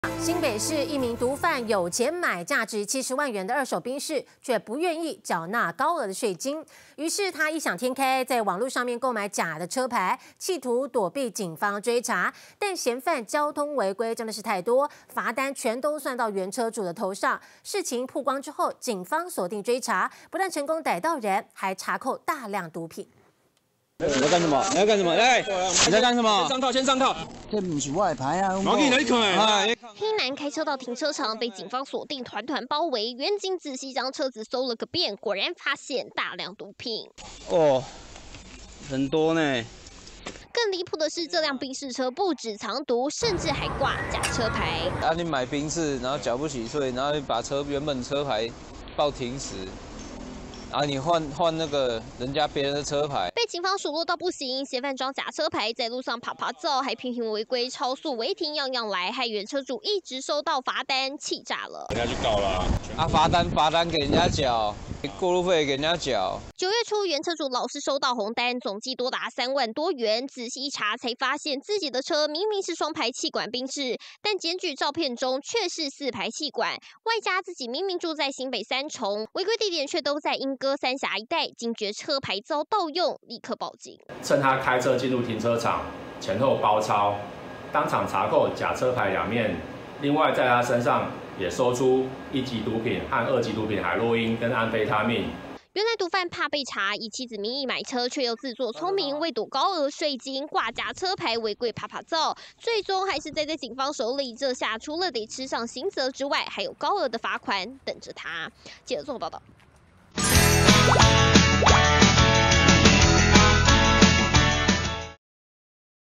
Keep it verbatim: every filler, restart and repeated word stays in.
新北市一名毒贩有钱买价值七十万元的二手宾士，却不愿意缴纳高额的税金。于是他异想天开，在网络上面购买假的车牌，企图躲避警方追查。但嫌犯交通违规真的是太多，罚单全都算到原车主的头上。事情曝光之后，警方锁定追查，不但成功逮到人，还查扣大量毒品。 你要干什么？你要干什么？哎，你在干什么？ 先上套，先上套。 这不是我的牌啊！ 我给你来看。 黑男开车到停车场，被警方锁定，团团包围。远警仔细将车子搜了个遍，果然发现大量毒品。 哦，很多呢。 更离谱的是，这辆宾士车不止藏毒，甚至还挂假车牌。 啊，你买宾士，然后缴不起税，然后你把车原本车牌报停驶。 啊！你换换那个人家别人的车牌， 被警方数落到不行。嫌犯装假车牌，在路上爬爬照，还频频违规、超速、违停，样样来，害原车主一直收到罚单，气炸了。 人家去告了啊！罚单罚单给人家缴，过路费给人家缴。 九月初，原车主老是收到红单，总计多达三万多元。仔细一查，才发现自己的车明明是双排气管宾士，但检举照片中却是四排气管，外加自己明明住在新北三重，违规地点却都在莺歌三峡一带，惊觉车牌遭盗用，立刻报警。 趁他开车进入停车场，前后包抄，当场查扣假车牌两面。另外，在他身上也搜出一级毒品和二级毒品海洛因跟安非他命。 原来毒贩怕被查，以妻子名义买车，却又自作聪明，为躲高额税金，挂假车牌，违规趴趴造，最终还是栽在警方手里。这下除了得吃上刑责之外，还有高额的罚款等着他。记者综合报道。